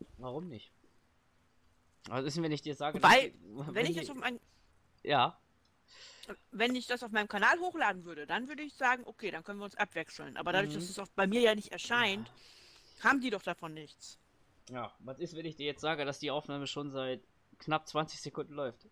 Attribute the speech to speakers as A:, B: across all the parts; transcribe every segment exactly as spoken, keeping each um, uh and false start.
A: Warum nicht? Was ist denn, wenn ich dir sage, dass
B: Weil,
A: die,
B: wenn ich das auf mein,
A: ja,
B: wenn ich das auf meinem Kanal hochladen würde, dann würde ich sagen, okay, dann können wir uns abwechseln. Aber dadurch, dass
A: mhm.
B: es auch bei mir ja nicht erscheint, haben die doch davon nichts.
A: Ja, was ist, wenn ich dir jetzt sage, dass die Aufnahme schon seit knapp zwanzig Sekunden läuft?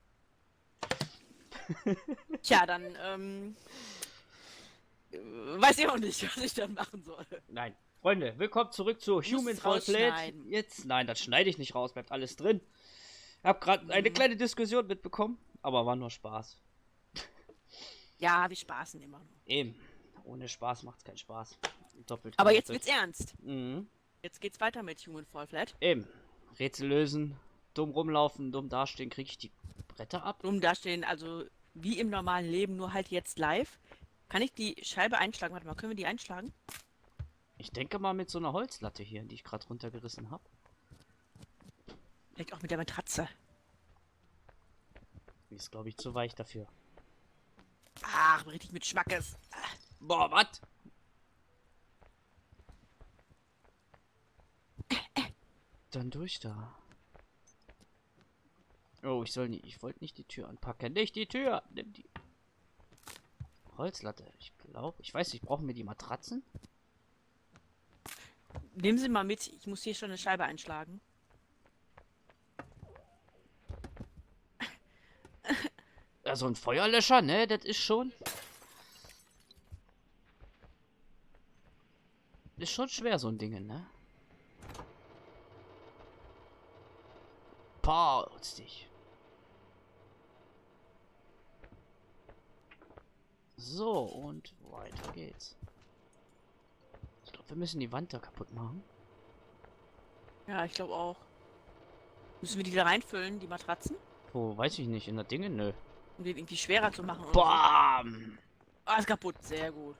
B: Tja, dann, ähm, äh, weiß ich auch nicht, was ich dann machen soll.
A: Nein. Freunde, willkommen zurück zu
B: Du musst
A: Human
B: es
A: Fall Plate.
B: rausschneiden.
A: Jetzt, nein, das schneide ich nicht raus, bleibt alles drin. Ich habe gerade eine
B: Mhm.
A: kleine Diskussion mitbekommen, aber war nur Spaß.
B: Ja, wir spaßen immer nur.
A: Eben, ohne Spaß macht's keinen Spaß. Doppelt.
B: Aber jetzt
A: gemoppelt.
B: wird's ernst.
A: Mhm.
B: Jetzt geht's weiter mit Human Fall Flat.
A: Eben, Rätsel lösen, dumm rumlaufen, dumm dastehen, kriege ich die Bretter ab?
B: Dumm dastehen, also wie im normalen Leben, nur halt jetzt live. Kann ich die Scheibe einschlagen? Warte mal, können wir die einschlagen?
A: Ich denke mal mit so einer Holzlatte hier, die ich gerade runtergerissen habe.
B: Vielleicht auch mit der Matratze.
A: Die ist, glaube ich, zu weich dafür.
B: Ach, richtig mit Schmackes.
A: Boah, was? Dann durch da. Oh, ich soll nicht. Ich wollte nicht die Tür anpacken. Nicht die Tür! Nimm die. Holzlatte. Ich glaube. Ich weiß nicht, brauchen wir die Matratzen?
B: Nehmen Sie mal mit, ich muss hier schon eine Scheibe einschlagen.
A: Ja, so ein Feuerlöscher, ne? Das ist schon. Ist schon schwer, so ein Ding, ne? Pauz dich. So, und weiter geht's. Ich glaube, wir müssen die Wand da kaputt machen.
B: Ja, ich glaube auch. Müssen wir die da reinfüllen, die Matratzen?
A: Wo, weiß ich nicht. In der Dinge? Nö.
B: Um die irgendwie schwerer zu machen oder
A: Bam!
B: so. Ah, ist kaputt. Sehr gut.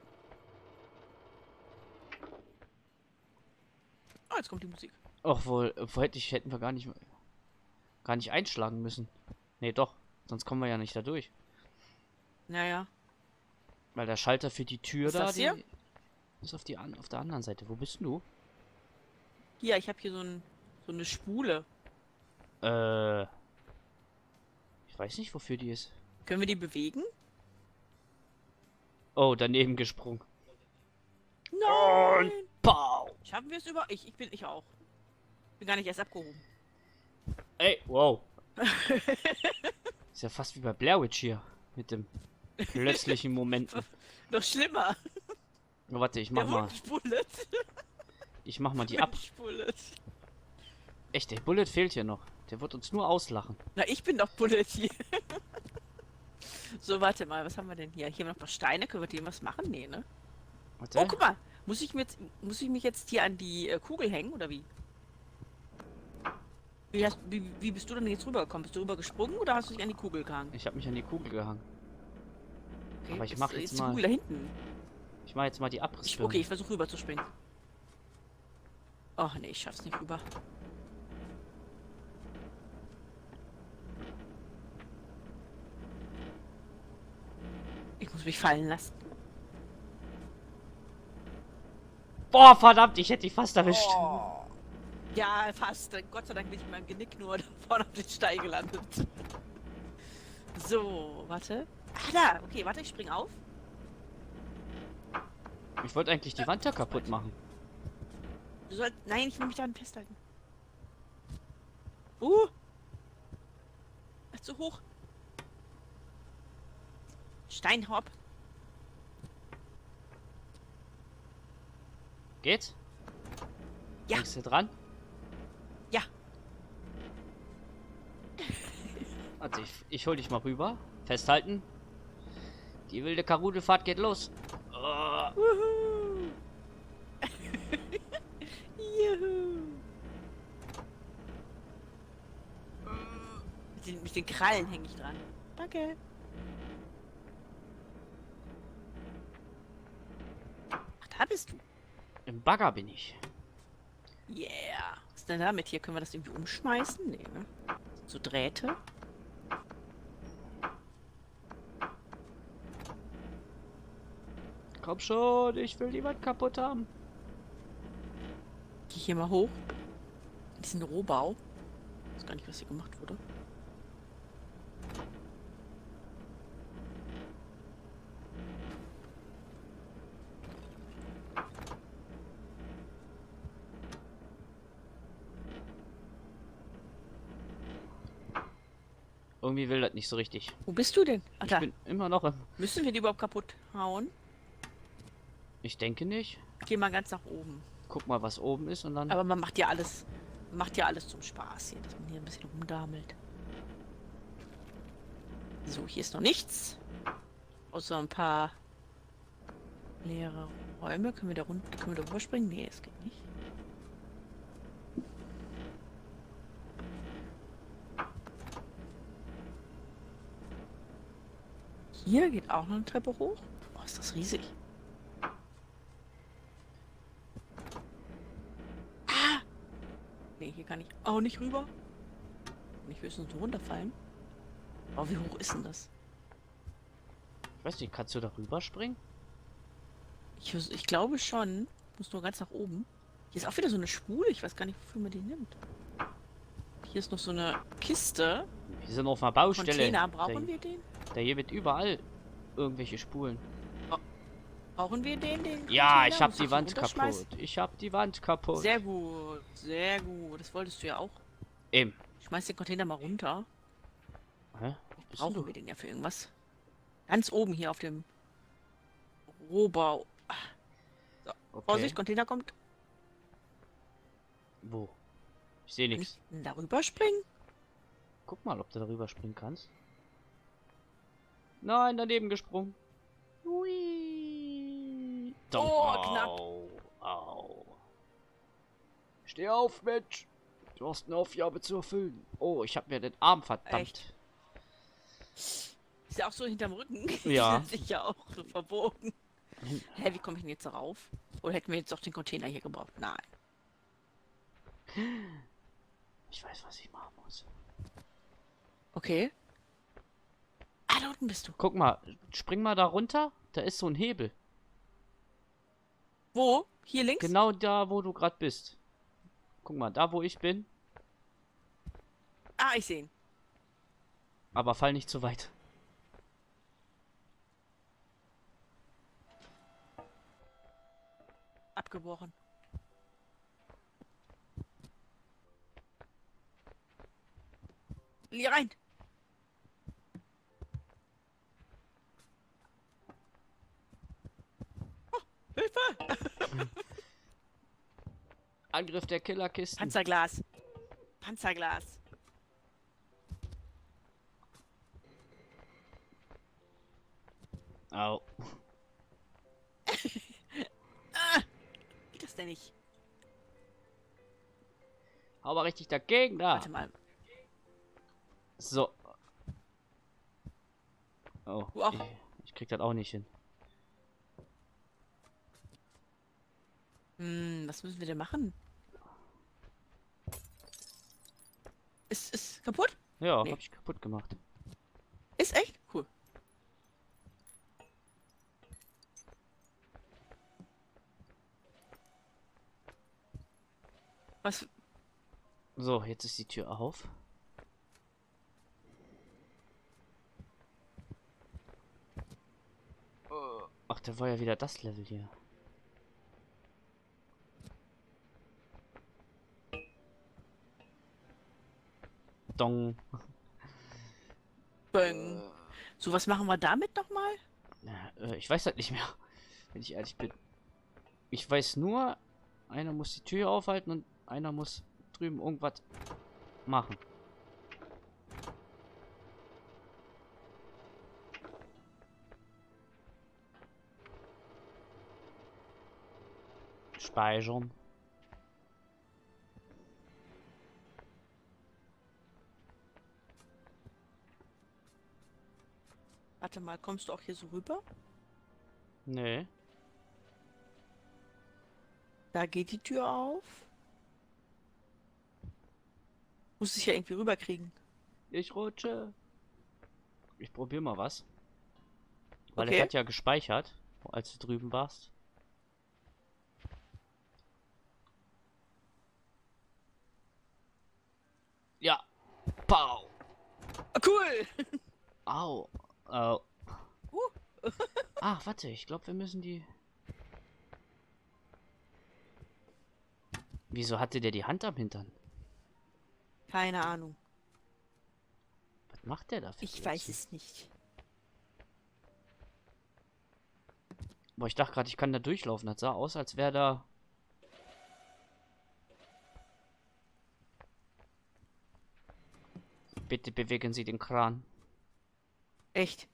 B: Oh, jetzt kommt die Musik.
A: Ach, wohl, wo hätte ich, hätten wir gar nicht, gar nicht einschlagen müssen. Nee, doch. Sonst kommen wir ja nicht da durch.
B: Naja.
A: Weil der Schalter für die Tür
B: Ist
A: da,
B: das hier?
A: die ist auf, die, an- auf der anderen Seite. Wo bist denn du?
B: Hier, ich habe hier so, ein, so eine Spule.
A: Äh. Ich weiß nicht, wofür die ist.
B: Können wir die bewegen?
A: Oh, daneben gesprungen.
B: Nein!
A: Pow!
B: Schaffen wir es über? Ich, ich bin ich auch. Bin gar nicht erst abgehoben.
A: Ey, wow. Ist ja fast wie bei Blair Witch hier. Mit dem plötzlichen Momenten.
B: Noch schlimmer.
A: Oh, warte, ich
B: Der
A: mach mal.
B: Wunschbullet.
A: Ich mach mal die ab.
B: Wunschbullet.
A: Echt, der Bullet fehlt hier noch. Der wird uns nur auslachen.
B: Na, ich bin doch Bullet hier. So, warte mal, was haben wir denn hier? Hier haben wir noch Steine. Können wir dem was machen? Nee, ne?
A: Warte.
B: Oh, guck mal. Muss ich, mir jetzt, muss ich mich jetzt hier an die äh, Kugel hängen, oder wie? Wie, hast, wie? wie bist du denn jetzt rübergekommen? Bist du rüber gesprungen oder hast du dich an die Kugel gehangen?
A: Ich habe mich an die Kugel gehangen.
B: Okay,
A: Aber ich
B: ist-
A: mach
B: ist
A: jetzt
B: die
A: mal-
B: Kugel da hinten.
A: Ich mache jetzt mal die
B: Ich,
A: Abrissbirne.
B: okay, ich versuche rüber zu springen. Ach nee, ich schaff's nicht rüber. Ich muss mich fallen lassen.
A: Boah, verdammt, ich hätte die fast erwischt.
B: Oh. Ja, fast. Gott sei Dank bin ich mit meinem Genick nur vorne auf den Stein gelandet. So, warte. Ah, da. Okay, warte, ich spring auf.
A: Ich wollte eigentlich die Wand da kaputt machen.
B: Du sollst... Nein, ich will mich daran festhalten. Uh. Ach, zu hoch. Steinhopp.
A: Geht's?
B: Ja.
A: Bist du dran?
B: Ja.
A: Warte, ich, ich hol dich mal rüber. Festhalten. Die wilde Karudelfahrt geht los. Oh.
B: Wuhu. Juhu. Mit den, mit den Krallen hänge ich dran. Danke. Ach, da bist du.
A: Im Bagger bin ich.
B: Yeah. Was ist denn damit hier? Können wir das irgendwie umschmeißen? Nee, ne? So Drähte.
A: Komm schon, ich will die Wand kaputt haben.
B: Geh hier mal hoch. Diesen Rohbau. Ich weiß gar nicht, was hier gemacht wurde.
A: Irgendwie will das nicht so richtig.
B: Wo bist du denn? Ach,
A: Ich
B: da.
A: bin immer noch im...
B: Müssen wir die überhaupt kaputt hauen?
A: Ich denke nicht.
B: Geh mal ganz nach oben.
A: Guck mal, was oben ist und dann...
B: Aber man macht ja alles, man macht ja alles zum Spaß hier, dass man hier ein bisschen rumdamelt. So, hier ist noch nichts. Außer ein paar leere Räume. Können wir da runter, können wir da rüberspringen? Nee, es geht nicht. Hier geht auch noch eine Treppe hoch. Oh, ist das riesig. Ah! Nee, hier kann ich auch nicht rüber. Ich will höchstens runterfallen. Oh, wie hoch ist denn das?
A: Ich weiß nicht, kannst du da rüberspringen?
B: Ich, ich glaube schon. Ich muss nur ganz nach oben. Hier ist auch wieder so eine Spule. Ich weiß gar nicht, wofür man die nimmt. Hier ist noch so eine Kiste.
A: Wir sind auf einer Baustelle.
B: Container, brauchen
A: da,
B: wir den?
A: Da hier wird überall irgendwelche Spulen.
B: Brauchen wir den? den
A: Ja,
B: Container?
A: ich hab
B: Muss
A: die
B: ich
A: Wand
B: runterschmeißen?
A: kaputt. Ich hab die Wand kaputt.
B: Sehr gut, sehr gut. Das wolltest du ja auch.
A: Eben.
B: Schmeiß den Container mal runter.
A: Hä? Wo bist denn
B: Brauchen
A: du?
B: wir den ja für irgendwas? Ganz oben hier auf dem Rohbau. So,
A: Okay.
B: Vorsicht, Container kommt.
A: Wo? Ich sehe
B: Kann
A: nichts.
B: ich denn darüber springen?
A: Guck mal, ob du darüber springen kannst. Nein, daneben gesprungen. Hui.
B: Oh, knapp.
A: Au, au. Steh auf, Mensch. Du hast eine Aufgabe zu erfüllen. Oh, ich habe mir den Arm verdammt.
B: Echt? Ist ja auch so hinterm Rücken.
A: Ja.
B: Die sind sich ja auch so verbogen. Hä, wie komme ich denn jetzt rauf? Oder hätten wir jetzt doch den Container hier gebraucht? Nein.
A: Ich weiß, was ich machen muss.
B: Okay. Ah, da unten bist du.
A: Guck mal, spring mal da runter. Da ist so ein Hebel.
B: Wo? Hier links?
A: Genau da, wo du gerade bist. Guck mal, da wo ich bin.
B: Ah, ich sehe ihn.
A: Aber fall nicht zu weit.
B: Abgebrochen. Hier rein. Oh, Hilfe!
A: Angriff der Killerkisten.
B: Panzerglas. Panzerglas.
A: Au.
B: Ah, geht das denn nicht?
A: Hau mal richtig dagegen da.
B: Warte mal.
A: So. Oh.
B: Du auch.
A: Ich, ich krieg das auch nicht hin.
B: Hm, was müssen wir denn machen? Ist ist kaputt?
A: Ja,
B: Nee.
A: hab ich kaputt gemacht.
B: Ist echt? Cool. Was?
A: So, jetzt ist die Tür auf. Ach, da war ja wieder das Level hier. Dong.
B: Böng. So, was machen wir damit nochmal?
A: Ja, äh, ich weiß halt nicht mehr, wenn ich ehrlich bin. Ich weiß nur, einer muss die Tür aufhalten und einer muss drüben irgendwas machen. Speichern.
B: Warte mal, kommst du auch hier so rüber?
A: Nee.
B: Da geht die Tür auf. Muss ich ja irgendwie rüberkriegen.
A: Ich rutsche. Ich probiere mal was. Weil
B: Okay.
A: er hat ja gespeichert, als du drüben warst. Pow!
B: Ah, cool!
A: Au! Au!
B: Uh.
A: Ah, warte, ich glaube, wir müssen die... Wieso hatte der die Hand am Hintern?
B: Keine Ahnung.
A: Was macht der da für
B: Ich
A: Blödsinn?
B: weiß es nicht.
A: Boah, ich dachte gerade, ich kann da durchlaufen. Das sah aus, als wäre da... Bitte bewegen Sie den Kran.
B: Echt?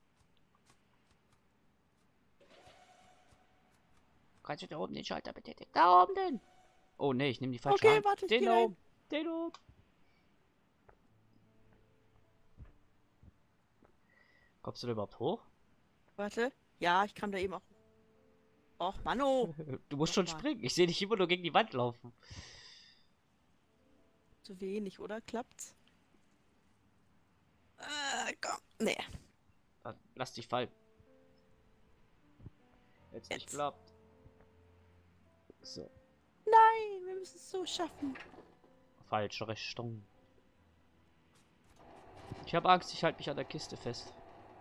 A: Kannst du da oben den Schalter betätigen? Da oben den! Oh ne, ich nehme die falsche
B: Okay,
A: Hand.
B: warte, ich
A: Den
B: geh
A: da
B: rein.
A: oben. Den da oben. Kommst du da überhaupt hoch?
B: Warte. Ja, ich kam da eben auch. Och, Manno!
A: Du musst schon
B: Nochmal.
A: springen. Ich sehe dich immer nur gegen die Wand laufen.
B: Zu wenig, oder? Klappt's? Äh, komm. Nee.
A: Dann lass dich fallen. Jetzt nicht
B: Jetzt.
A: klappt. So.
B: Nein, wir müssen es so schaffen.
A: Falsche Richtung. Ich habe Angst, ich halte mich an der Kiste fest.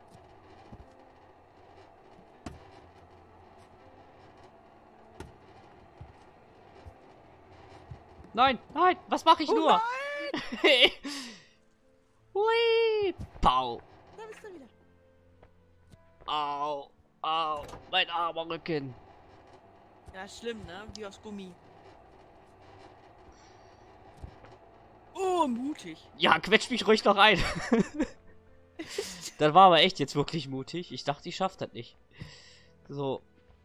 A: Nein, nein, was mache ich
B: Oh
A: nur?
B: nein!
A: Hui! Pau!
B: Da bist du wieder.
A: Au! Au! Mein armer Rücken!
B: Ja, schlimm, ne? Wie aus Gummi. Oh, mutig.
A: Ja, quetsch mich ruhig noch ein. Das war aber echt jetzt wirklich mutig. Ich dachte, ich schaff das nicht. So.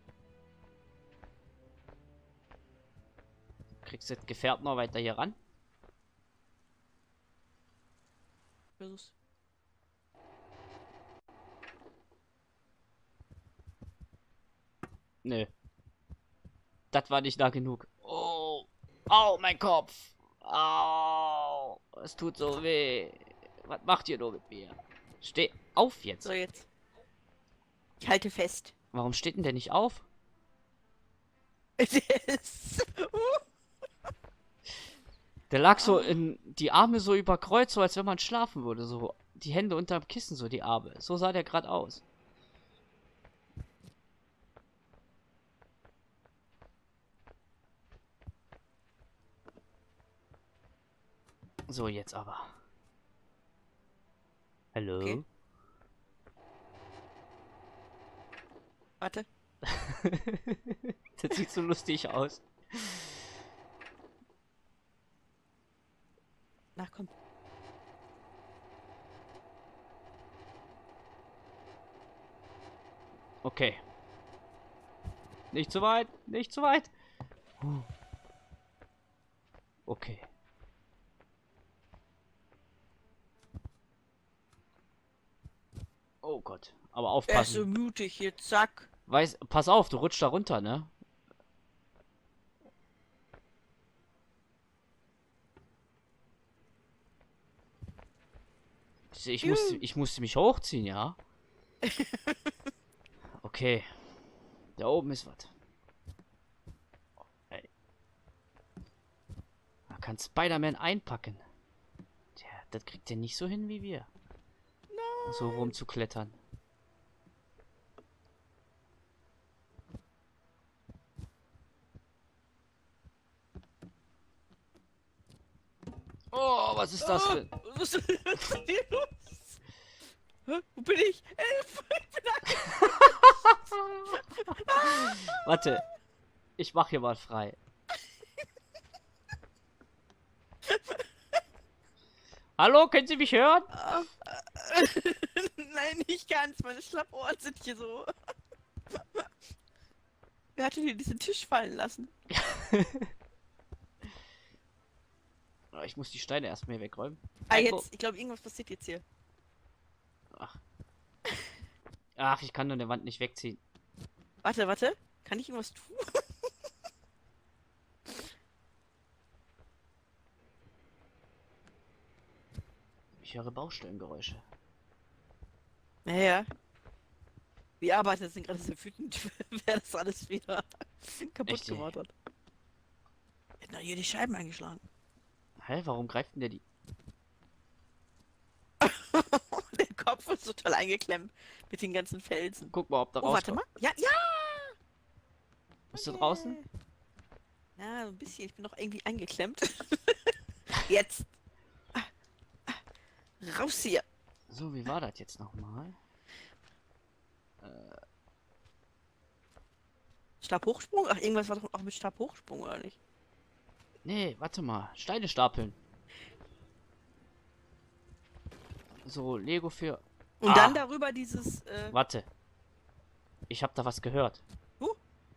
A: Kriegst du das Gefährt noch weiter hier ran?
B: Versuch's.
A: Nö. Das war nicht nah genug. Oh. Au, mein Kopf. Au. Es tut so weh. Was macht ihr nur mit mir? Steh auf jetzt.
B: So, jetzt. Ich halte fest.
A: Warum steht denn der nicht auf?
B: Das-
A: Der lag so in die Arme so über Kreuz, so als wenn man schlafen würde. So die Hände unterm Kissen, so die Arme. So sah der gerade aus. So, jetzt aber. Hallo?
B: Okay. Warte.
A: Das sieht so lustig aus.
B: Na komm.
A: Okay. Nicht zu weit, nicht zu weit. Okay. Oh Gott, aber
B: Er ist so
A: aufpassen.
B: mutig hier, zack.
A: Weiß, pass auf, du rutschst da runter, ne? Ich musste, ich musste mich hochziehen, ja? Okay. Da oben ist was. Ey. Man kann Spider-Man einpacken. Tja, das kriegt er nicht so hin wie wir.
B: Nein.
A: So rumzuklettern. Oh, was ist das für...
B: Oh, was ist denn hier los? Hä? Wo bin ich? Hilfe! Ich bin
A: Warte. Ich mach hier mal frei. Hallo, können Sie mich hören?
B: Ah, nein, nicht ganz. Meine Schlappohren sind hier so. Wer hatte dir diesen Tisch fallen lassen?
A: Ich muss die Steine erstmal wegräumen.
B: Ah,
A: Ein Bo-
B: jetzt. Ich glaube, irgendwas passiert jetzt hier.
A: Ach. Ach, ich kann nur eine Wand nicht wegziehen.
B: Warte, warte. Kann ich irgendwas tun?
A: Ich höre Baustellengeräusche.
B: Naja. Wie arbeitet sind gerade so wütend, wer das alles wieder kaputt
A: Echt, ey?
B: gemacht hat. Hätten doch hier die Scheiben eingeschlagen.
A: Hä, warum greift denn der die...
B: Kopf ist so toll eingeklemmt mit den ganzen Felsen.
A: Guck mal, ob da
B: Oh, warte
A: rauskommt.
B: mal. Ja, ja!
A: Bist du
B: Okay.
A: draußen?
B: Ja, so ein bisschen. Ich bin noch irgendwie eingeklemmt. Jetzt. Ah, ah, raus hier.
A: So, wie war das jetzt nochmal?
B: Stabhochsprung? Ach, irgendwas war doch auch mit Stabhochsprung, oder nicht?
A: Nee, warte mal. Steine stapeln. So, Lego für...
B: Und
A: Ah.
B: dann darüber dieses, äh,
A: Warte. Ich habe da was gehört.
B: huh?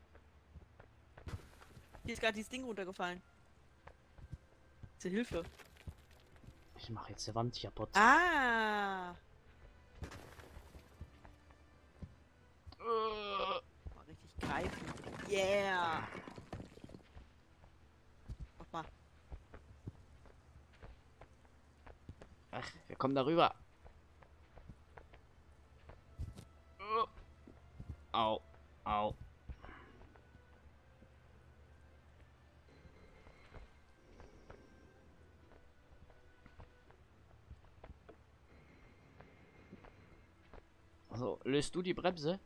B: Hier ist gerade dieses Ding runtergefallen. Zur Hilfe.
A: Ich mache jetzt die Wand kaputt.
B: Ah!
A: Äh.
B: Mal richtig greifen. Yeah! Mach mal.
A: Ach, wir kommen darüber. Äh. Au, au. So, löst du die Bremse?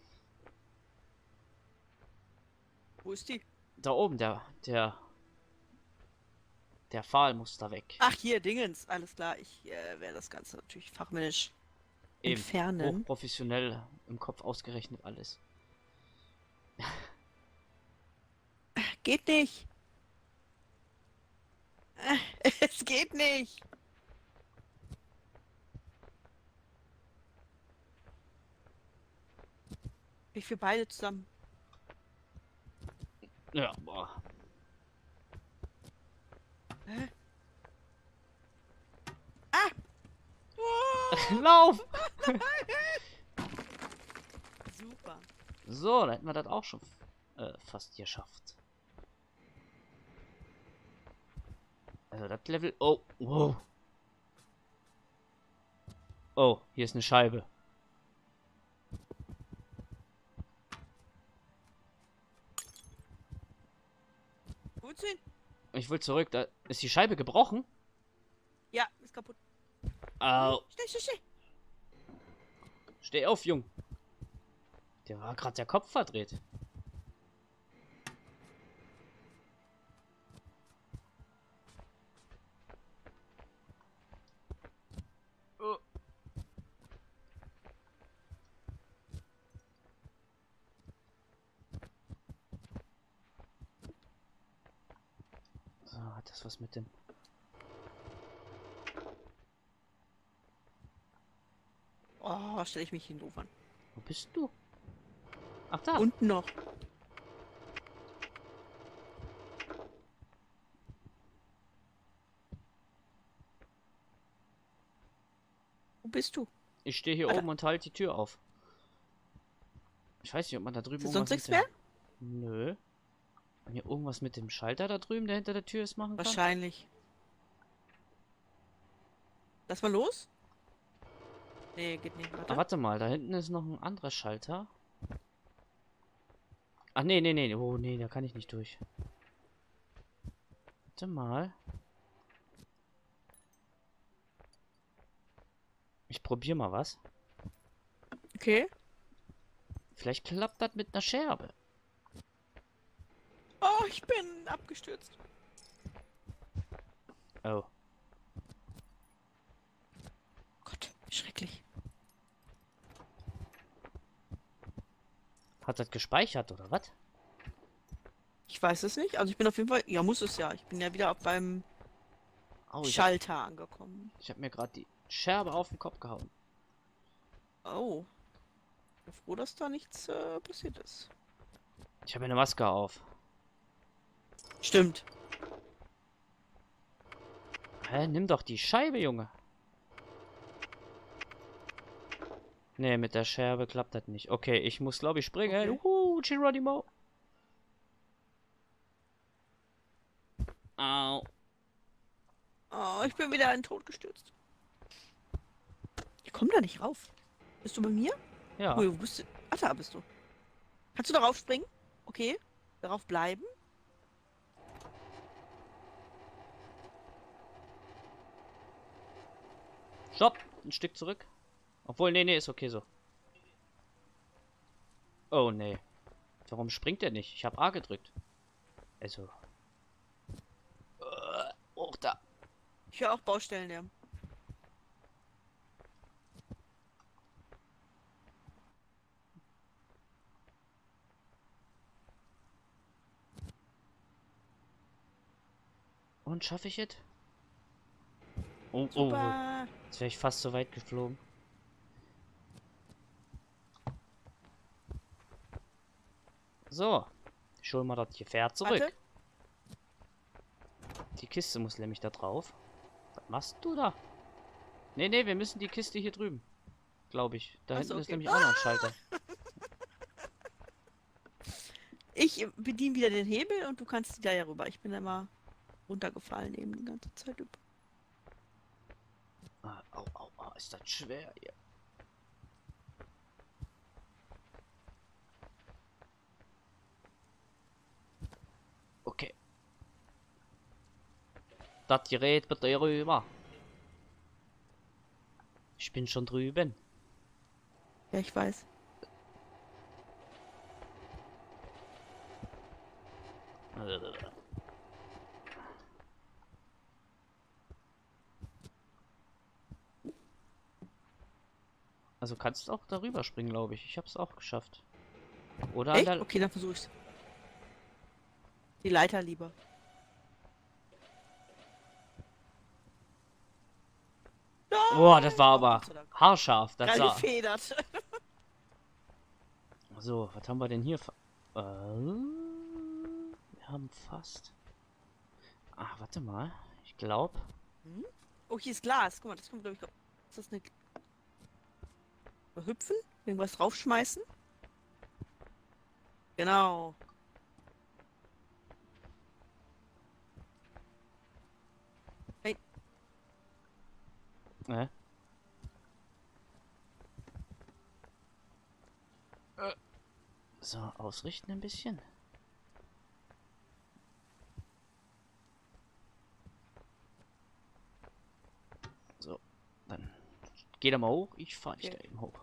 B: Wo ist die?
A: Da oben, der, der, der Pfahl muss da weg.
B: Ach, hier, Dingens. Alles klar. Ich äh, werde das Ganze natürlich fachmännisch
A: Eben,
B: entfernen.
A: hochprofessionell im Kopf ausgerechnet alles.
B: Geht nicht. Äh, Es geht nicht. Ich für beide zusammen.
A: Ja, boah.
B: Hä? Ah! Oh,
A: Lauf!
B: super.
A: So, dann hätten wir das auch schon äh, fast geschafft. Also das Level... Oh, wow. Oh, hier ist eine Scheibe.
B: Wo willst du hin?
A: Ich will zurück. Da ist die Scheibe gebrochen.
B: Ja, ist kaputt.
A: Au.
B: Schnell, schnell, schnell.
A: Steh auf, Jung. Der war gerade der Kopf verdreht. Oh. So, hat das was mit dem...
B: Oh, stelle ich mich hin doof an.
A: Wo bist du? Ach, da.
B: Unten noch. Wo bist du?
A: Ich stehe hier
B: Warte.
A: oben und halte die Tür auf. Ich weiß nicht, ob man da drüben
B: Ist sonst
A: irgendwas
B: nichts
A: mit
B: mehr?
A: der... Nö. Man hier irgendwas mit dem Schalter da drüben, der hinter der Tür ist, machen kann?
B: Wahrscheinlich. Lass mal los? Nee, geht nicht. Warte.
A: Ah, warte mal, da hinten ist noch ein anderer Schalter. Ach, nee, nee, nee. Oh, nee, da kann ich nicht durch. Warte mal. Ich probiere mal was.
B: Okay.
A: Vielleicht klappt das mit einer Scherbe.
B: Oh, ich bin abgestürzt.
A: Oh.
B: Gott, wie schrecklich.
A: Hat das gespeichert, oder was?
B: Ich weiß es nicht. Also ich bin auf jeden Fall... Ja, muss es ja. Ich bin ja wieder beim
A: Oh, ich hab,
B: Schalter angekommen.
A: ich hab mir gerade die Scherbe auf den Kopf gehauen.
B: Oh. Ich bin froh, dass da nichts äh, passiert ist.
A: Ich habe eine Maske auf.
B: Stimmt.
A: Hä, nimm doch die Scheibe, Junge. Nee, mit der Scherbe klappt das nicht. Okay, ich muss, glaube ich, springen.
B: Okay.
A: Uh, Geronimo. Au.
B: Oh, ich bin wieder in den Tod gestürzt. Ich komme da nicht rauf. Bist du bei mir?
A: Ja.
B: Oh, wo bist du? Ach, da bist du. Kannst du darauf springen? Okay. Darauf bleiben.
A: Stopp. Ein Stück zurück. Obwohl, nee, nee, ist okay so. Oh, nee. Warum springt der nicht? Ich habe A gedrückt. Also. Äh, hoch da.
B: Ich höre auch Baustellenlärm.
A: Und schaffe ich es? Oh, oh.
B: Super.
A: Jetzt wäre ich fast so weit geflogen. So. Ich hol mal das Gefährt zurück.
B: Warte.
A: Die Kiste muss nämlich da drauf. Was machst du da? Nee, nee, wir müssen die Kiste hier drüben. Glaube ich. Da
B: Ach
A: hinten
B: so,
A: ist
B: okay.
A: nämlich auch noch ein Schalter.
B: Ich bediene wieder den Hebel und du kannst da ja rüber. Ich bin immer runtergefallen eben die ganze Zeit über.
A: Ah, au, au, au, ist das schwer hier. Okay. Das Gerät bitte rüber. Ich bin schon drüben.
B: Ja, ich weiß.
A: Also kannst du auch darüber springen, glaube ich. Ich habe es auch geschafft. Oder an
B: Echt?
A: der...
B: Okay, dann versuche ich's. Die Leiter lieber.
A: Oh, das war aber
B: Gott sei Dank.
A: haarscharf. Das
B: Gerade
A: sah...
B: gefedert.
A: So, was haben wir denn hier? Äh, wir haben fast... Ach, warte mal. Ich glaube...
B: Hm? Oh, hier ist Glas. Guck mal, das kommt, glaube ich. Ist das eine. Hüpfen? Irgendwas draufschmeißen? Genau. Hey,
A: Äh. So, ausrichten ein bisschen. So, dann geh da mal hoch. Ich fahre dich
B: Okay.
A: da eben hoch.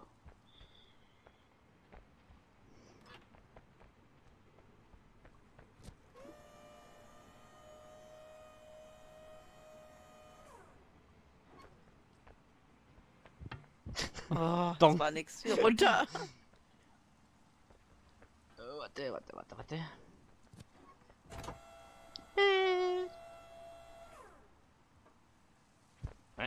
B: oh,
A: Dong.
B: das war nix. Wieder runter.
A: Äh, warte, warte, warte, warte. Äh. Äh.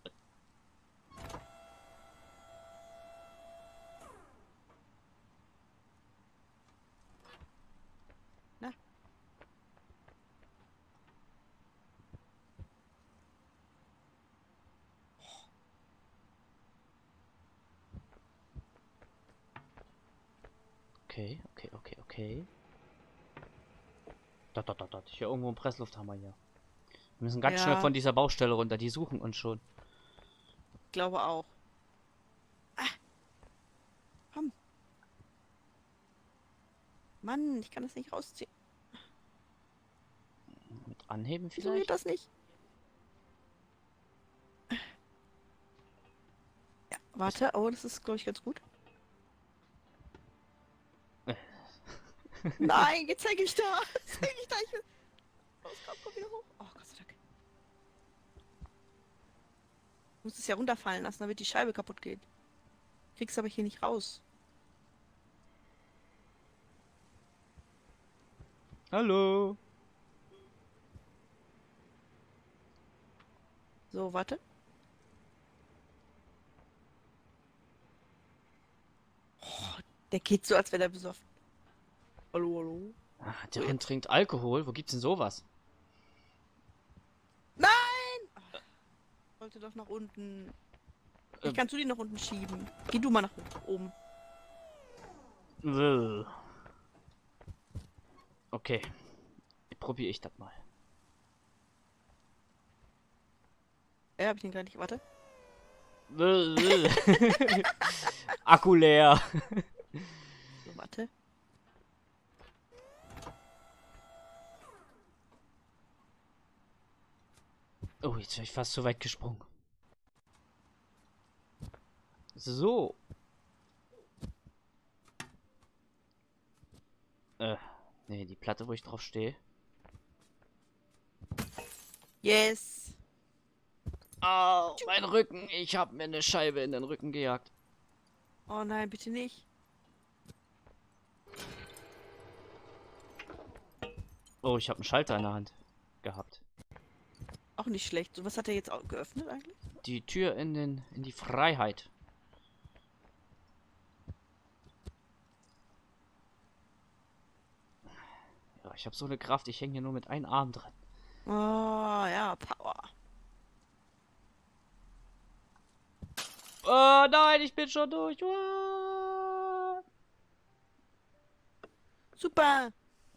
B: Na?
A: Okay, okay, okay, okay. Dort, dort, dort, dort. Hier irgendwo ein Presslufthammer hier. Wir müssen ganz
B: Ja.
A: schnell von dieser Baustelle runter. Die suchen uns schon.
B: Ich glaube auch. Ah. Komm. Mann, ich kann das nicht rausziehen.
A: Mit anheben
B: Wieso geht
A: vielleicht?
B: das nicht? Ja, warte. Oh, das ist, glaube ich, ganz gut. Nein, jetzt zeige ich da. Zeige ich da. Ich will... Los, komm, komm wieder hoch. Oh, Gott sei Dank. Ich muss es ja runterfallen lassen, damit die Scheibe kaputt geht. Krieg's aber hier nicht raus.
A: Hallo.
B: So, warte. Oh, der geht so, als wäre der besoffen. Hallo, hallo.
A: Ah, der Hund trinkt Alkohol. Wo gibt's denn sowas?
B: Nein! Oh, wollte doch nach unten. Ich
A: Ähm.
B: kannst du die nach unten schieben. Geh du mal nach oben.
A: Äh. Okay. Probiere ich das mal.
B: Ja, hab ich den gar nicht. Warte.
A: Äh. Akku leer.
B: So, warte.
A: Oh, jetzt wäre ich fast so weit gesprungen. So. Äh, nee, die Platte, wo ich drauf stehe.
B: Yes.
A: Au, mein Rücken. Ich habe mir eine Scheibe in den Rücken gejagt.
B: Oh nein, bitte nicht.
A: Oh, ich habe einen Schalter in der Hand gehabt.
B: Auch nicht schlecht. So, was hat er jetzt auch geöffnet eigentlich?
A: Die Tür in den in die Freiheit. Ja, ich habe so eine Kraft. Ich hänge hier nur mit einem Arm dran.
B: Oh, ja, Power.
A: Oh nein, ich bin schon durch. Oh.
B: Super.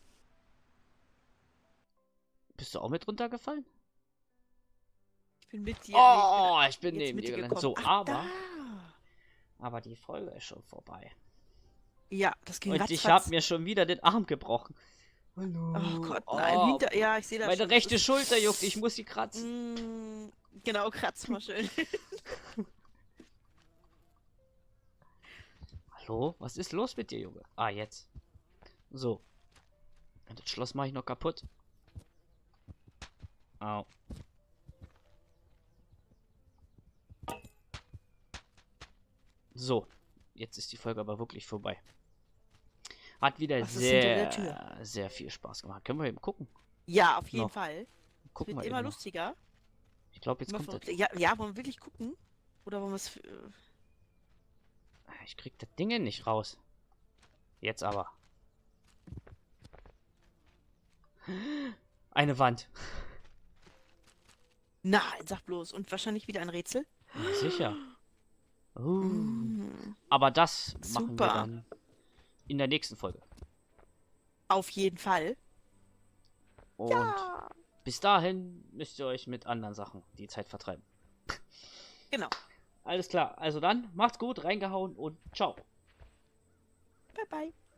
A: Bist du auch mit runtergefallen?
B: Ich bin mit dir.
A: Oh,
B: nee,
A: ich bin
B: jetzt
A: neben
B: mit
A: dir
B: dir
A: gelandet.
B: gekommen.
A: So,
B: Ach,
A: aber,
B: da.
A: aber die Folge ist schon vorbei.
B: Ja, das ging
A: Und
B: ratzfatz.
A: ich habe mir schon wieder den Arm gebrochen. Hallo.
B: Oh Gott, nein.
A: Oh,
B: Hinter... Ja, ich sehe das
A: meine
B: schon.
A: rechte
B: Das ist-
A: Schulter juckt. Ich muss sie kratzen.
B: Mm, genau, kratz mal schön.
A: Hallo? Was ist los mit dir, Junge? Ah, jetzt. So. Und das Schloss mache ich noch kaputt. Au. So. Jetzt ist die Folge aber wirklich vorbei. Hat wieder
B: Was ist hinter der
A: sehr, sehr viel Spaß gemacht. Können wir eben gucken?
B: Ja, auf jeden
A: Noch.
B: Fall. Es
A: Gucken
B: wird
A: wir
B: immer
A: eben noch.
B: lustiger.
A: Ich glaube, jetzt
B: Immer
A: kommt das.
B: verrückter. Ja, ja, wollen wir wirklich gucken? Oder wollen wir es... äh,
A: Ich krieg das Ding nicht raus. Jetzt aber. Eine Wand.
B: Nein, sag bloß. Und wahrscheinlich wieder ein Rätsel?
A: Ja, sicher. Uh.
B: Mm,
A: Aber das machen wir
B: Super.
A: dann in der nächsten Folge.
B: auf jeden Fall.
A: Und
B: Ja.
A: bis dahin müsst ihr euch mit anderen Sachen die Zeit vertreiben.
B: Genau.
A: Alles klar. Also dann, macht's gut, reingehauen und ciao.
B: Bye, bye.